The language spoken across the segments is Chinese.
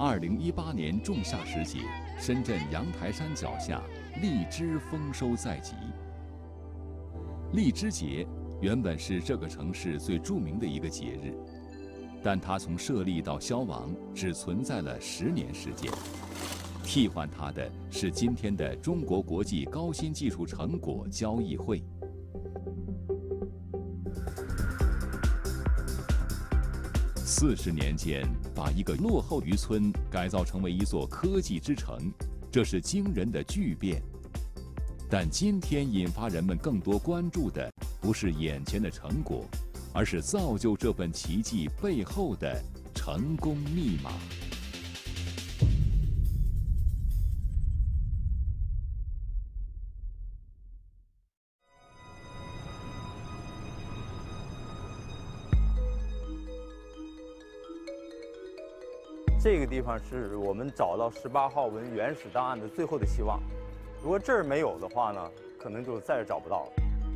2018年仲夏时节，深圳阳台山脚下，荔枝丰收在即。荔枝节原本是这个城市最著名的一个节日，但它从设立到消亡只存在了10年时间。替换它的是今天的中国国际高新技术成果交易会。40年间，把一个落后渔村改造成为一座科技之城，这是惊人的巨变。但今天引发人们更多关注的，不是眼前的成果，而是造就这份奇迹背后的成功密码。 这个地方是我们找到18号文原始档案的最后的希望。如果这儿没有的话呢，可能就再也找不到了。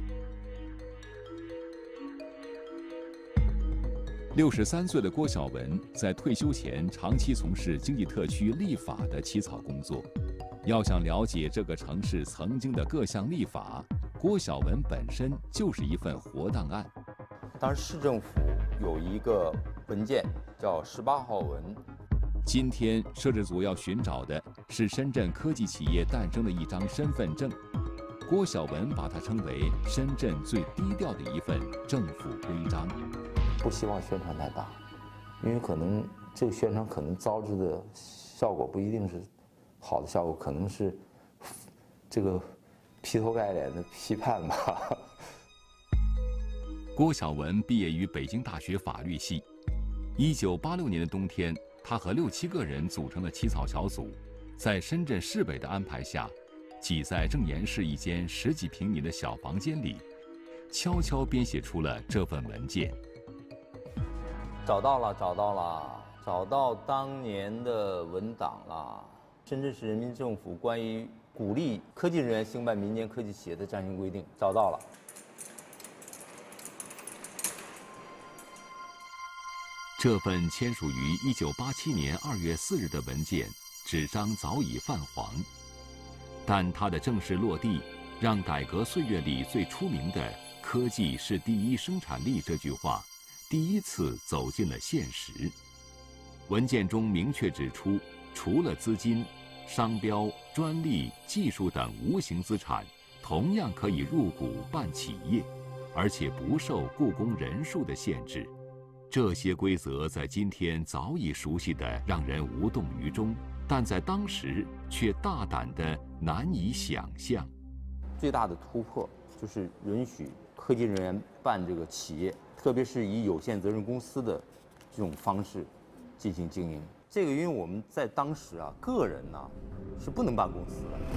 63岁的郭晓文在退休前长期从事经济特区立法的起草工作。要想了解这个城市曾经的各项立法，郭晓文本身就是一份活档案。 当时市政府有一个文件叫18号文。 今天摄制组要寻找的是深圳科技企业诞生的一张身份证。郭晓文把它称为深圳最低调的一份政府规章。 不希望宣传太大，因为可能这个宣传可能招致的效果不一定是好的效果，可能是这个劈头盖脸的批判吧。 郭晓文毕业于北京大学法律系。1986年的冬天，他和6、7个人组成的起草小组，在深圳市委的安排下，挤在正言市一间10几平米的小房间里，悄悄编写出了这份文件。 找到了，找到当年的文档了。深圳市人民政府关于鼓励科技人员兴办民间科技企业的暂行规定，找到了。 这份签署于1987年2月4日的文件，纸张早已泛黄，但它的正式落地，让改革岁月里最出名的“科技是第一生产力”这句话，第一次走进了现实。文件中明确指出，除了资金、商标、专利、技术等无形资产，同样可以入股办企业，而且不受雇工人数的限制。这些规则在今天早已熟悉得让人无动于衷，但在当时却大胆得难以想象。 最大的突破就是允许科技人员办这个企业，特别是以有限责任公司的这种方式进行经营。这个因为我们在当时啊，个人呢是不能办公司的。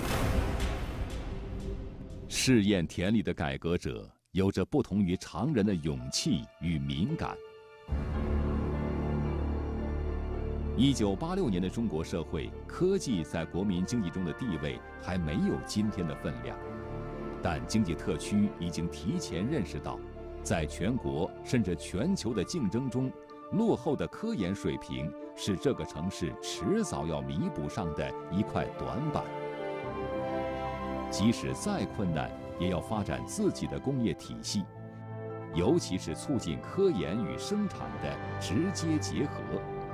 试验田里的改革者有着不同于常人的勇气与敏感。1986年的中国社会，科技在国民经济中的地位还没有今天的分量，但经济特区已经提前认识到，在全国甚至全球的竞争中，落后的科研水平是这个城市迟早要弥补上的一块短板。即使再困难，也要发展自己的工业体系，尤其是促进科研与生产的直接结合。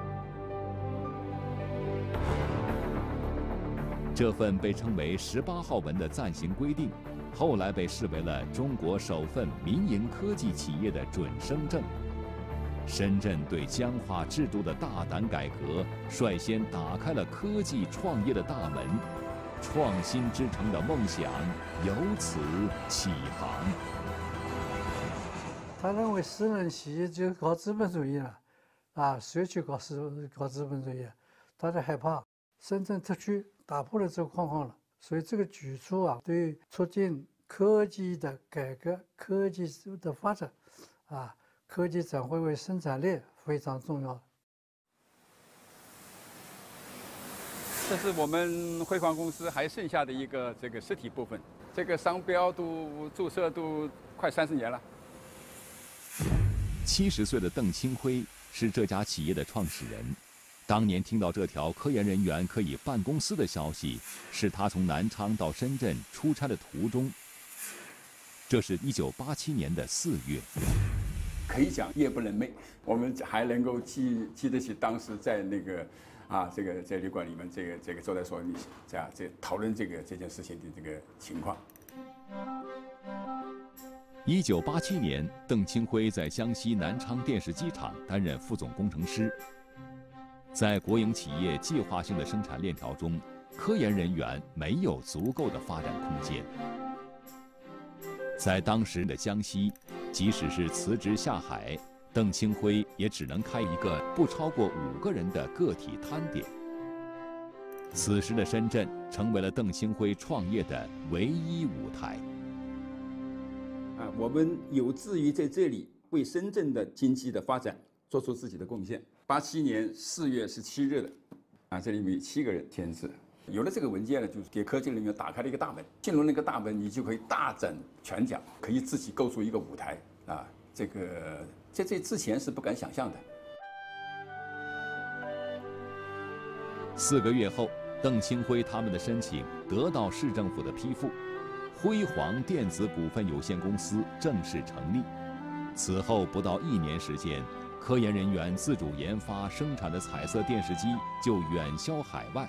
这份被称为18号文的暂行规定，后来被视为了中国首份民营科技企业的准生证。深圳对僵化制度的大胆改革，率先打开了科技创业的大门，创新之城的梦想由此起航。 他认为私人企业就搞资本主义了，谁去搞资本主义？大家害怕。深圳特区打破了这个框框了，所以这个举措啊，对促进科技的改革、科技的发展，科技转化为生产力非常重要。 这是我们辉煌公司还剩下的一个这个实体部分，这个商标都注册都快30年了。 70岁的邓清辉是这家企业的创始人。 当年听到这条科研人员可以办公司的消息，是他从南昌到深圳出差的途中。这是1987年的4月。 可以讲夜不能寐，我们还能够记得起当时在那个在旅馆里面这个招待所里这讨论这件事情的这个情况。 1987年，邓清辉在江西南昌电视机厂担任副总工程师。在国营企业计划性的生产链条中，科研人员没有足够的发展空间。在当时的江西，即使是辞职下海，邓清辉也只能开一个不超过5个人的个体摊点。此时的深圳成为了邓清辉创业的唯一舞台。 我们有志于在这里为深圳的经济的发展做出自己的贡献。87年4月17日的，这里面有7个人签字。有了这个文件呢，就是给科技人员打开了一个大门。进入那个大门，你就可以大展拳脚，可以自己构筑一个舞台这个在这之前是不敢想象的。 4个月后，邓清辉他们的申请得到市政府的批复，辉煌电子股份有限公司正式成立。此后不到1年时间，科研人员自主研发生产的彩色电视机就远销海外。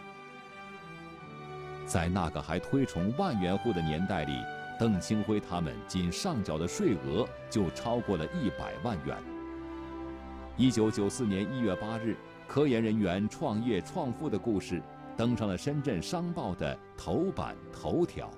在那个还推崇万元户的年代里，邓清辉他们仅上缴的税额就超过了100万元。1994年1月8日，科研人员创业创富的故事登上了深圳商报的头版头条。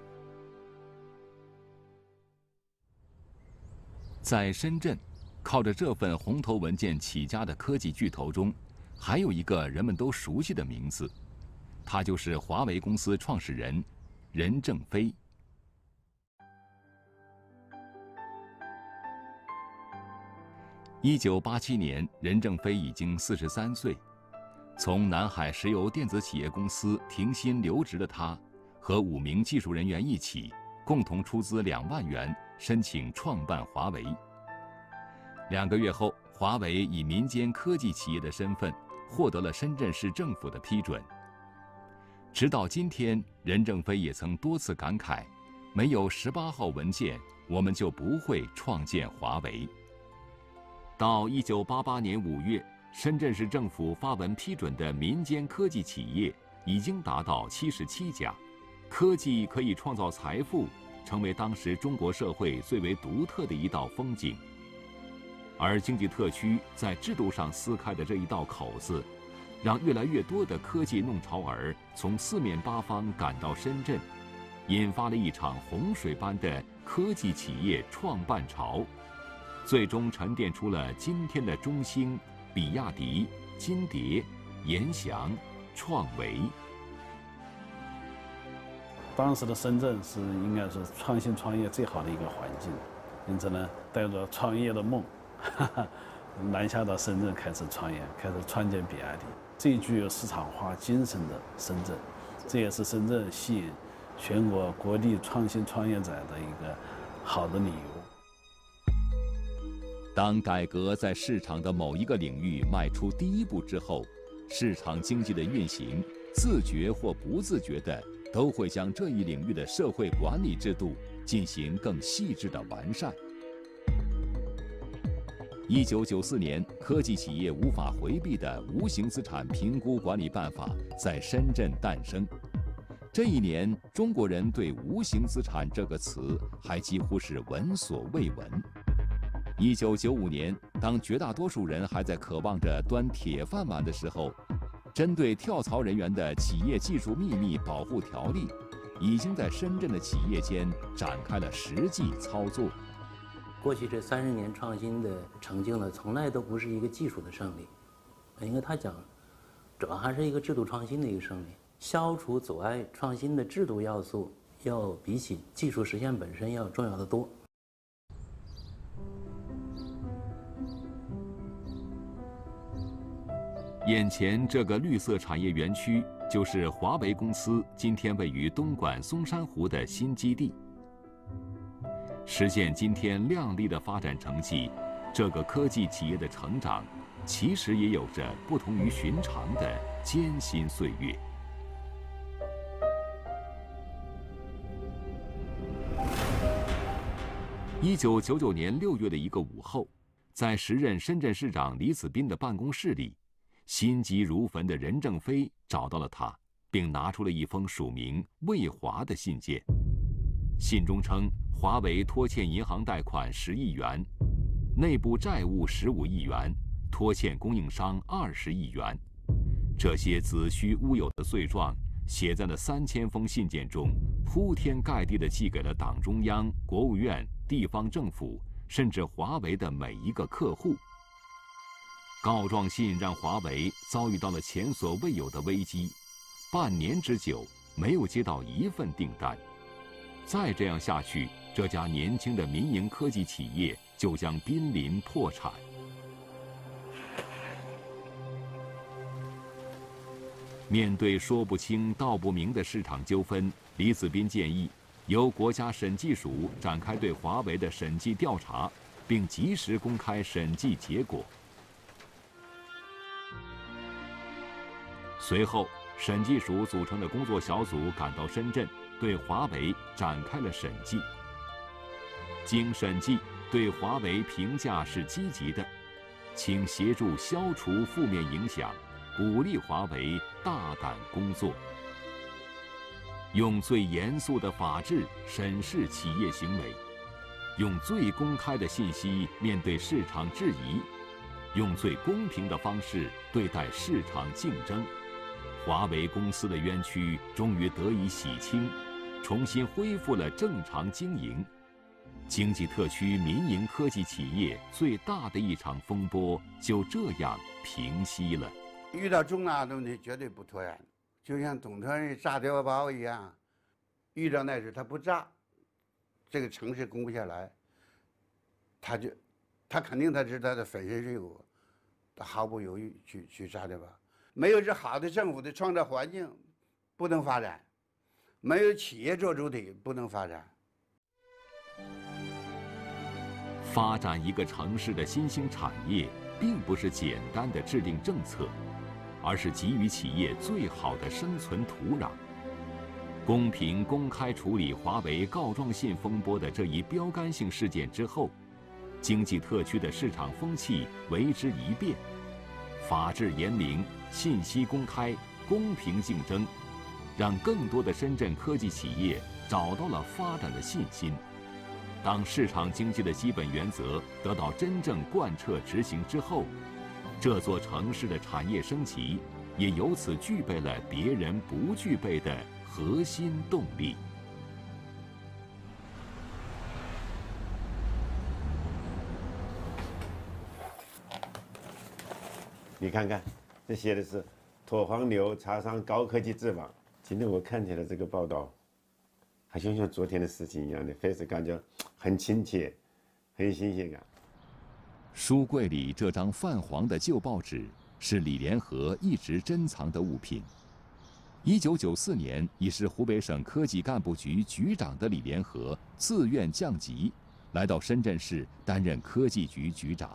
在深圳，靠着这份红头文件起家的科技巨头中，还有一个人们都熟悉的名字，他就是华为公司创始人任正非。1987年，任正非已经43岁。从南海石油电子企业公司停薪留职的他，和5名技术人员一起，共同出资2万元申请创办华为。2个月后，华为以民间科技企业的身份获得了深圳市政府的批准。直到今天，任正非也曾多次感慨，没有18号文件，我们就不会创建华为。到1988年5月，深圳市政府发文批准的民间科技企业已经达到77家，科技可以创造财富，成为当时中国社会最为独特的一道风景。而经济特区在制度上撕开的这一道口子，让越来越多的科技弄潮儿从4面8方赶到深圳，引发了一场洪水般的科技企业创办潮，最终沉淀出了今天的中兴、比亚迪、金蝶、联想、创维。 当时的深圳是应该是创新创业最好的一个环境，因此呢，带着创业的梦，南下到深圳开始创业，开始创建比亚迪。最具有市场化精神的深圳，这也是深圳吸引全国各地创新创业者的一个好的理由。 当改革在市场的某一个领域迈出第一步之后，市场经济的运行，自觉或不自觉的，都会将这一领域的社会管理制度进行更细致的完善。1994年，科技企业无法回避的无形资产评估管理办法在深圳诞生。这一年，中国人对无形资产这个词还几乎是闻所未闻。1995年，当绝大多数人还在渴望着端铁饭碗的时候，针对跳槽人员的企业技术秘密保护条例，已经在深圳的企业间展开了实际操作。 过去这30年创新的成就呢，从来都不是一个技术的胜利，因为他讲，主要还是一个制度创新的一个胜利。消除阻碍创新的制度要素，要比起技术实现本身要重要的多。 眼前这个绿色产业园区，就是华为公司今天位于东莞松山湖的新基地。实现今天亮丽的发展成绩， 这个科技企业的成长，其实也有着不同于寻常的艰辛岁月。1999年6月的一个午后，在时任深圳市长李子斌的办公室里，心急如焚的任正非找到了他，并拿出了一封署名魏华的信件。信中称，华为拖欠银行贷款10亿元，内部债务15亿元，拖欠供应商20亿元。这些子虚乌有的罪状写在了3000封信件中，铺天盖地地寄给了党中央、国务院、地方政府，甚至华为的每一个客户。告状信让华为遭遇到了前所未有的危机，半年之久没有接到一份订单。再这样下去，这家年轻的民营科技企业就将濒临破产。面对说不清道不明的市场纠纷，李子斌建议由国家审计署展开对华为的审计调查，并及时公开审计结果。随后，审计署组成的工作小组赶到深圳，对华为展开了审计。经审计，对华为评价是积极的，请协助消除负面影响，鼓励华为大胆工作，用最严肃的法治审视企业行为，用最公开的信息面对市场质疑，用最公平的方式对待市场竞争。华为公司的冤屈终于得以洗清，重新恢复了正常经营。经济特区民营科技企业最大的一场风波就这样平息了。 遇到重大的问题绝对不拖延，就像董特瑞炸碉堡一样，遇到那事他不炸，这个城市攻不下来，他肯定他是他的粉身碎骨，他毫不犹豫去炸碉堡。没有这好的政府的创造环境，不能发展；没有企业做主体，不能发展。 发展一个城市的新兴产业，并不是简单的制定政策，而是给予企业最好的生存土壤。公平公开处理华为告状信风波的这一标杆性事件之后，经济特区的市场风气为之一变，法治严明，信息公开，公平竞争，让更多的深圳科技企业找到了发展的信心。当市场经济的基本原则得到真正贯彻执行之后，这座城市的产业升级也由此具备了别人不具备的核心动力。 你看看，这写的是妥黄牛茶商高科技质网。今天我看起来这个报道，好像昨天的事情一样的，非是感觉很亲切，很有新鲜感。 书柜里这张泛黄的旧报纸是李联合一直珍藏的物品。1994年，已是湖北省科技干部局局长的李联合自愿降级，来到深圳市担任科技局局长。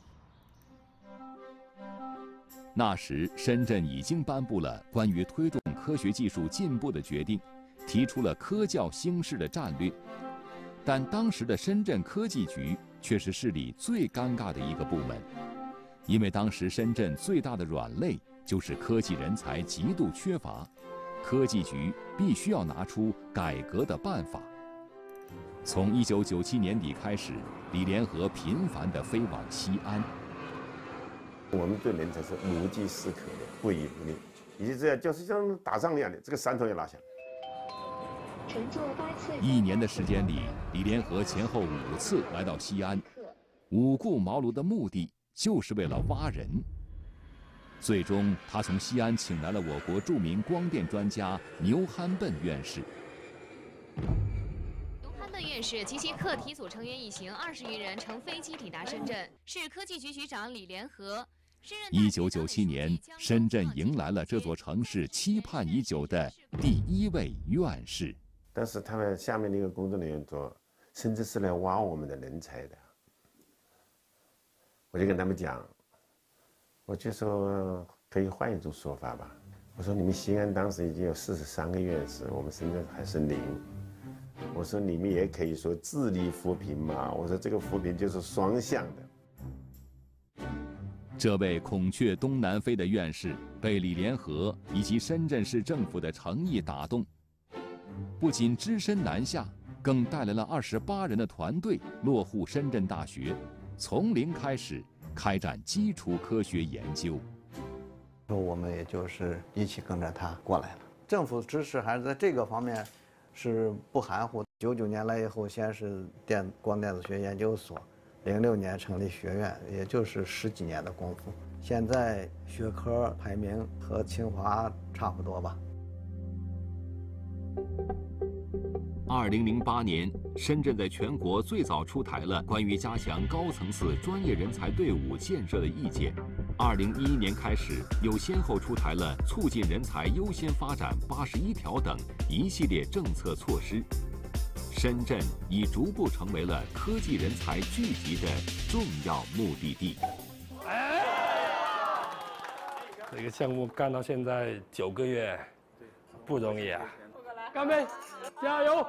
那时，深圳已经颁布了关于推动科学技术进步的决定，提出了科教兴市的战略。但当时的深圳科技局却是市里最尴尬的一个部门，因为当时深圳最大的软肋就是科技人才极度缺乏，科技局必须要拿出改革的办法。从1997年底开始，李联合频繁地飞往西安。 我们对人才是无计适可的，不遗余力，以及这样就是像打仗一样的，这个山头要拿下。 1年的时间里，李联合前后5次来到西安，五顾茅庐的目的就是为了挖人。最终，他从西安请来了我国著名光电专家牛憨笨院士。 牛憨笨院士及其课题组成员一行20余人乘飞机抵达深圳，是科技局局长李联合。 1997年，深圳迎来了这座城市期盼已久的第1位院士。 但是他们下面那个工作人员说，甚至是来挖我们的人才的。 我就跟他们讲，我就说可以换一种说法吧。我说你们西安当时已经有43个院士，我们深圳还是0。我说你们也可以说自立扶贫嘛。我说这个扶贫就是双向的。 这位孔雀东南飞的院士被李连河以及深圳市政府的诚意打动，不仅只身南下，更带来了28人的团队落户深圳大学，从零开始开展基础科学研究。 我们也就是一起跟着他过来了。政府支持还是在这个方面是不含糊。99年来以后，先是光电子学研究所，06年成立学院，也就是10几年的功夫。现在学科排名和清华差不多吧。 2008年，深圳在全国最早出台了关于加强高层次专业人才队伍建设的意见。2011年开始，又先后出台了促进人才优先发展81条等一系列政策措施。深圳已逐步成为了科技人才聚集的重要目的地。 这个项目干到现在9个月，不容易啊！干杯，加油！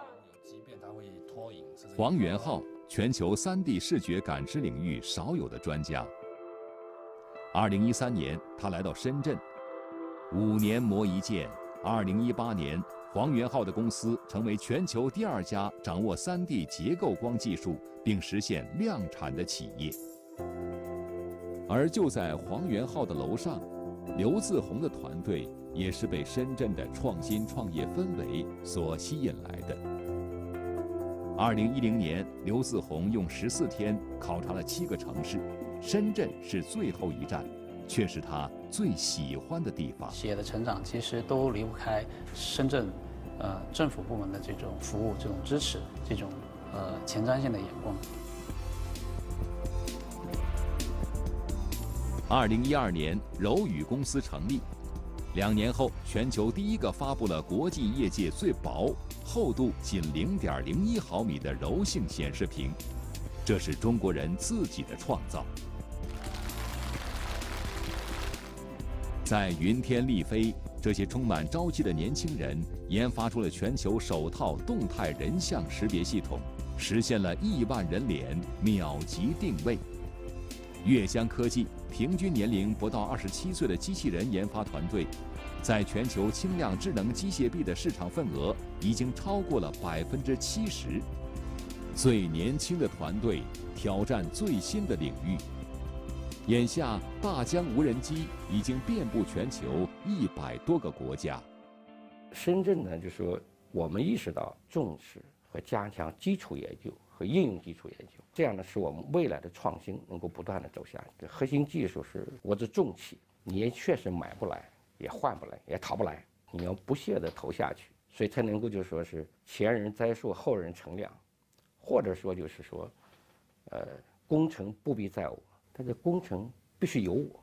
黄元浩，全球3D 视觉感知领域少有的专家。2013年，他来到深圳，5年磨一剑。2018年，黄元浩的公司成为全球第2家掌握3D 结构光技术并实现量产的企业。而就在黄元浩的楼上，刘自宏的团队也是被深圳的创新创业氛围所吸引来的。2010年，刘自宏用14天考察了7个城市，深圳是最后一站，却是他最喜欢的地方。 企业的成长其实都离不开深圳，政府部门的这种服务、这种支持、这种前瞻性的眼光。 2012年，柔宇公司成立，2年后，全球第一个发布了国际业界最薄、厚度仅0.01毫米的柔性显示屏，这是中国人自己的创造。在云天立飞，这些充满朝气的年轻人研发出了全球首套动态人像识别系统，实现了亿万人脸秒级定位。悦香科技平均年龄不到27岁的机器人研发团队，在全球轻量智能机械臂的市场份额已经超过了70%。最年轻的团队挑战最新的领域。眼下，大疆无人机已经遍布全球100多个国家。 深圳呢，就说我们意识到重视和加强基础研究和应用基础研究，这样呢，使我们未来的创新能够不断的走下去。核心技术是国之重器，你也确实买不来，也换不来，也讨不来，你要不懈的投下去，所以才能够就说是前人栽树，后人乘凉，或者说就是说，工程不必在我，但是工程必须有我。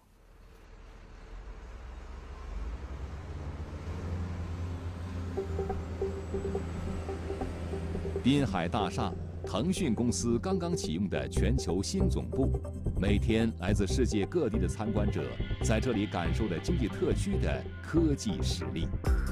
滨海大厦，腾讯公司刚刚启用的全球新总部，每天来自世界各地的参观者在这里感受着经济特区的科技实力。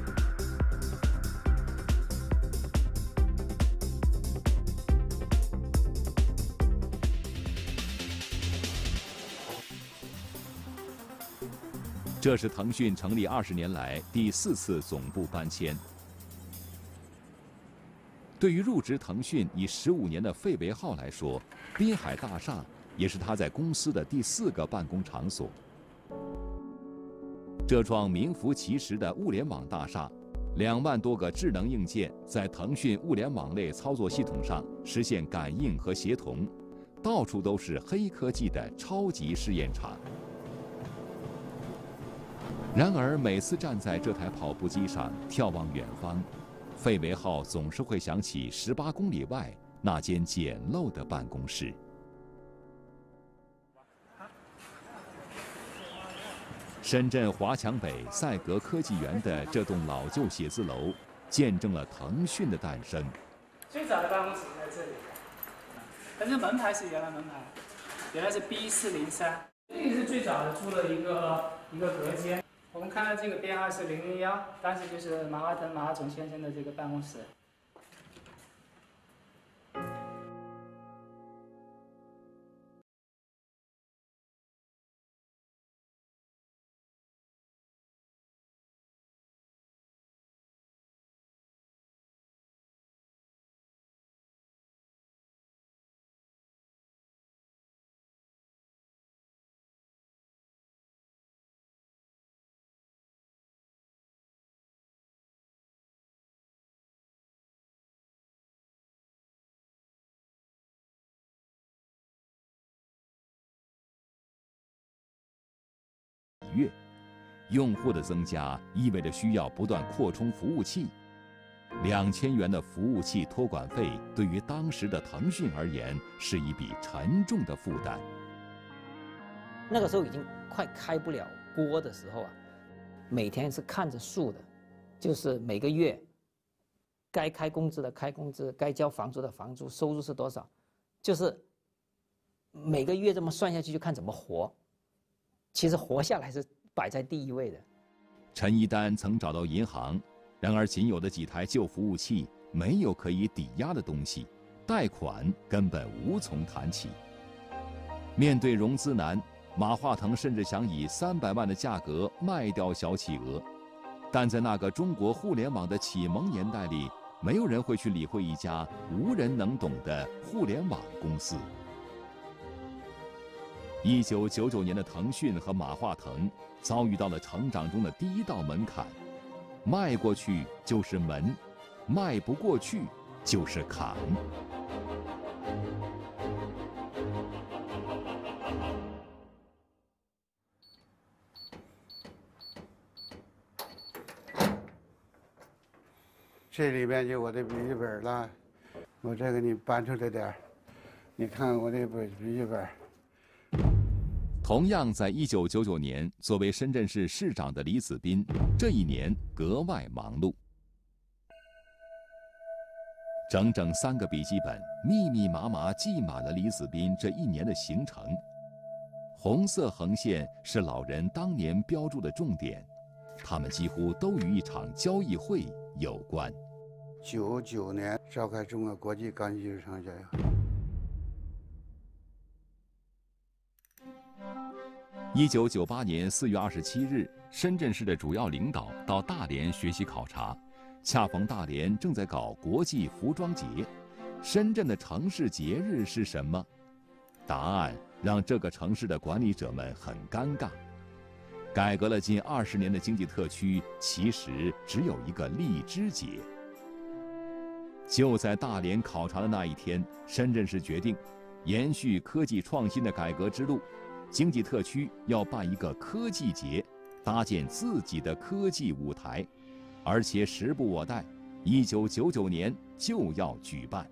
这是腾讯成立20年来第4次总部搬迁。对于入职腾讯已15年的费维浩来说，滨海大厦也是他在公司的第4个办公场所。这幢名副其实的物联网大厦，2万多个智能硬件在腾讯物联网类操作系统上实现感应和协同，到处都是黑科技的超级试验场。然而，每次站在这台跑步机上眺望远方，费维浩总是会想起18公里外那间简陋的办公室。深圳华强北赛格科技园的这栋老旧写字楼，见证了腾讯的诞生。 最早的办公室在这里，但是门牌是原来门牌。 原来是 B403，这个是最早的出了一个隔间。我们看到这个编号是001，当时就是马化腾马总先生的这个办公室。 月，用户的增加意味着需要不断扩充服务器。2000元的服务器托管费对于当时的腾讯而言是一笔沉重的负担。 那个时候已经快开不了锅的时候啊，每天是看着数的，就是每个月该开工资的开工资，该交房租的房租，收入是多少，就是每个月这么算下去，就看怎么活。其实活下来是摆在第一位的。 陈一丹曾找到银行，然而仅有的几台旧服务器没有可以抵押的东西，贷款根本无从谈起。面对融资难，马化腾甚至想以300万的价格卖掉小企鹅，但在那个中国互联网的启蒙年代里，没有人会去理会一家无人能懂的互联网公司。1999年的腾讯和马化腾遭遇到了成长中的第一道门槛，迈过去就是门，迈不过去就是坎。 这里边就我的笔记本了，我再给你搬出来点儿，你看我这笔记本。 同样在1999年，作为深圳市市长的李子斌，这一年格外忙碌。整整3个笔记本，密密麻麻记满了李子斌这一年的行程。红色横线是老人当年标注的重点，他们几乎都与一场交易会有关。 99年召开中国国际钢琴技术商交易会。 1998年4月27日，深圳市的主要领导到大连学习考察，恰逢大连正在搞国际服装节。深圳的城市节日是什么？答案让这个城市的管理者们很尴尬。改革了近20年的经济特区，其实只有一个荔枝节。就在大连考察的那一天，深圳市决定延续科技创新的改革之路，经济特区要办一个科技节，搭建自己的科技舞台，而且时不我待，1999年就要举办。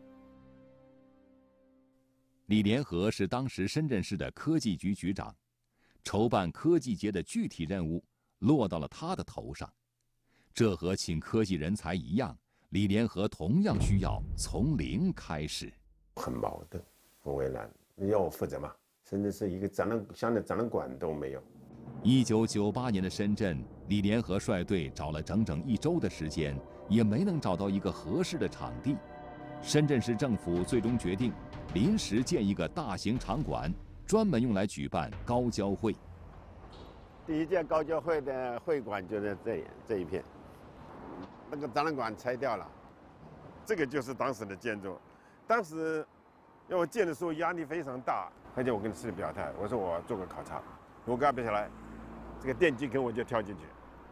李连河是当时深圳市的科技局局长，筹办科技节的具体任务落到了他的头上。这和请科技人才一样，李连河同样需要从零开始。 很矛盾，很为难，你要我负责吗？深圳是一个像的展览馆都没有。 1998年的深圳，李连河率队找了整整1周的时间，也没能找到一个合适的场地。深圳市政府最终决定临时建一个大型场馆，专门用来举办高交会。 第一届高交会的会馆就在这一片，那个展览馆拆掉了，这个就是当时的建筑。当时要我建的时候压力非常大，而且我跟市里表态，我说我做个考察，如果干不下来，这个电梯坑我就跳进去。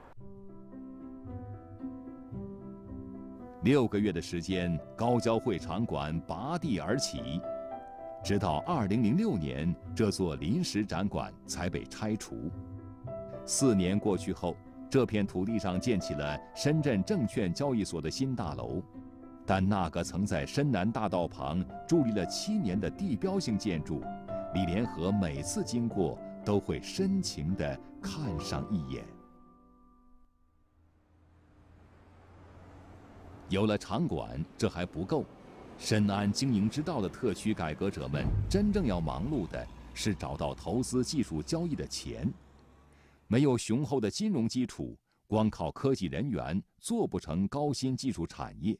6个月的时间，高交会场馆拔地而起，直到2006年，这座临时展馆才被拆除。4年过去后，这片土地上建起了深圳证券交易所的新大楼，但那个曾在深南大道旁伫立了7年的地标性建筑，李连河每次经过都会深情地看上一眼。 有了场馆，这还不够。深谙经营之道的特区改革者们，真正要忙碌的是找到投资技术交易的钱。没有雄厚的金融基础，光靠科技人员做不成高新技术产业。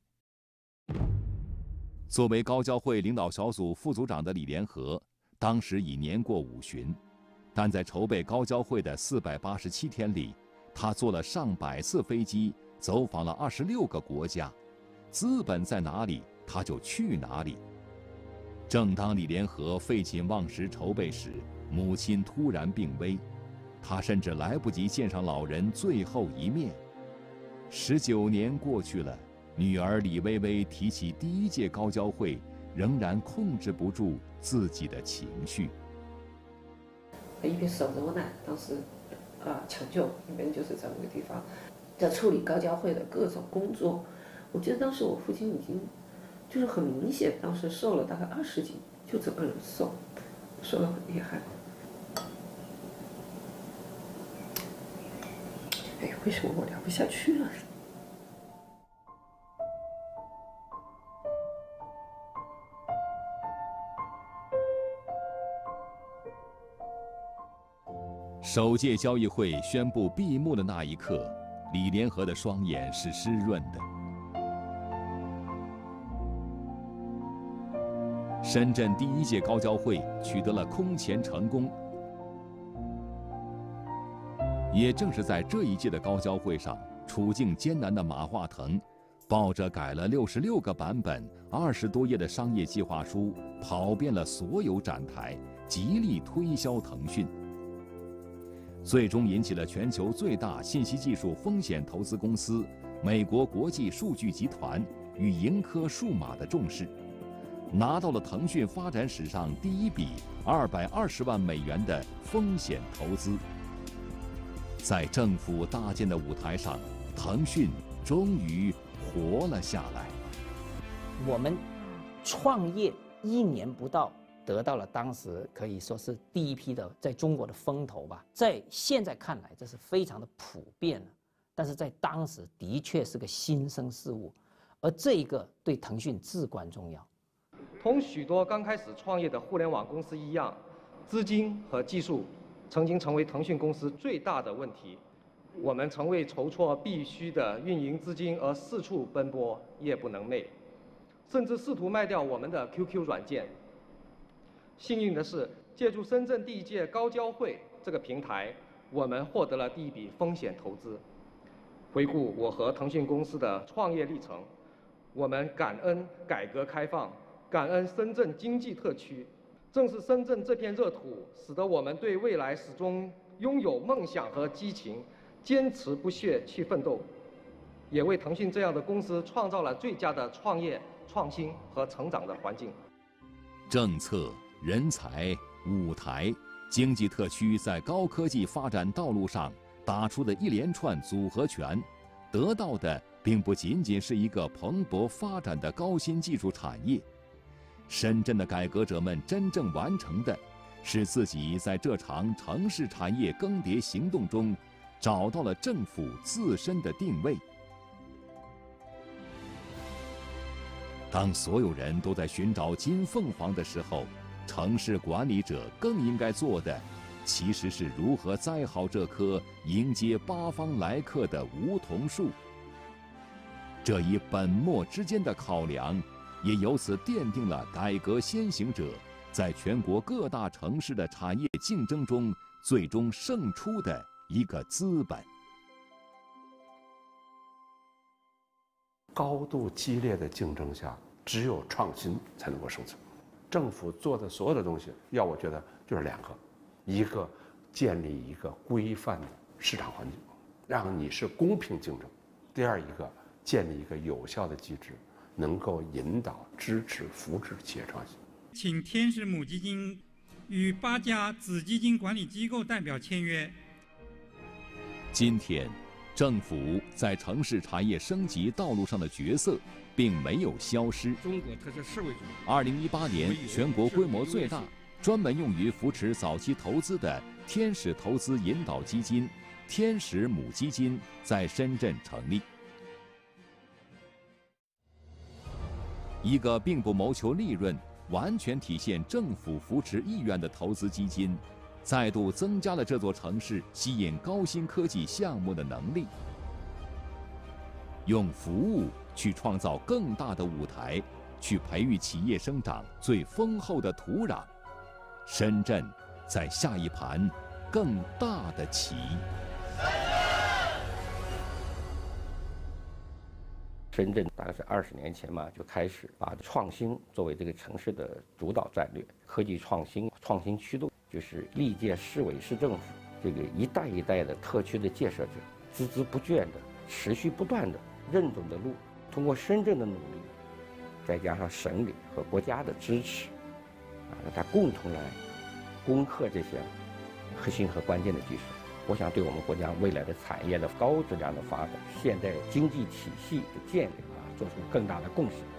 作为高交会领导小组副组长的李连河，当时已年过50，但在筹备高交会的487天里，他坐了上百次飞机，走访了26个国家。资本在哪里，他就去哪里。正当李连河废寝忘食筹备时，母亲突然病危，他甚至来不及见上老人最后一面。19年过去了，女儿李薇薇提起第1届高交会，仍然控制不住自己的情绪。 一边守着我奶，当时抢救，一边就是在那个地方在处理高交会的各种工作。我记得当时我父亲已经就是很明显，当时瘦了大概20斤，就整个人瘦得很厉害。哎，为什么我聊不下去了？ 首届交易会宣布闭幕的那一刻，李连河的双眼是湿润的。深圳第1届高交会取得了空前成功。也正是在这一届的高交会上，处境艰难的马化腾，抱着改了66个版本、20多页的商业计划书，跑遍了所有展台，极力推销腾讯。最终引起了全球最大信息技术风险投资公司美国国际数据集团与盈科数码的重视，拿到了腾讯发展史上第1笔220万美元的风险投资。在政府搭建的舞台上，腾讯终于活了下来。 我们创业1年不到，得到了当时可以说是第一批的在中国的风投吧。在现在看来，这是非常的普遍了，但是在当时的确是个新生事物，而这一个对腾讯至关重要。 同许多刚开始创业的互联网公司一样，资金和技术曾经成为腾讯公司最大的问题。我们曾为筹措必须的运营资金而四处奔波，夜不能寐，甚至试图卖掉我们的 QQ 软件。幸运的是，借助深圳第1届高交会这个平台，我们获得了第1笔风险投资。回顾我和腾讯公司的创业历程，我们感恩改革开放，感恩深圳经济特区。正是深圳这片热土，使得我们对未来始终拥有梦想和激情，坚持不懈去奋斗，也为腾讯这样的公司创造了最佳的创业、创新和成长的环境。 政策、人才、舞台，经济特区在高科技发展道路上打出的一连串组合拳，得到的并不仅仅是一个蓬勃发展的高新技术产业。深圳的改革者们真正完成的，是自己在这场城市产业更迭行动中，找到了政府自身的定位。当所有人都在寻找金凤凰的时候，城市管理者更应该做的，其实是如何栽好这棵迎接八方来客的梧桐树。这一本末之间的考量，也由此奠定了改革先行者在全国各大城市的产业竞争中最终胜出的一个资本。 高度激烈的竞争下，只有创新才能够生存。政府做的所有的东西，我觉得就是2个：一个建立一个规范的市场环境，让你是公平竞争；第二一个建立一个有效的机制，能够引导、支持、扶持企业创新。 请天使母基金与8家子基金管理机构代表签约。 今天，政府在城市产业升级道路上的角色并没有消失。 中国特色社会主义。 2018年，全国规模最大、专门用于扶持早期投资的天使投资引导基金——天使母基金在深圳成立。一个并不谋求利润， 完全体现政府扶持意愿的投资基金，再度增加了这座城市吸引高新科技项目的能力。用服务去创造更大的舞台，去培育企业生长最丰厚的土壤。深圳在下一盘更大的棋。 深圳大概是20年前嘛，就开始把创新作为这个城市的主导战略，科技创新、创新驱动，就是历届市委市政府这个一代一代的特区的建设者，孜孜不倦的、持续不断的认准的路，通过深圳的努力，再加上省里和国家的支持，大家共同来攻克这些核心和关键的技术。我想对我们国家未来的产业的高质量的发展、现代经济体系的建立做出更大的贡献。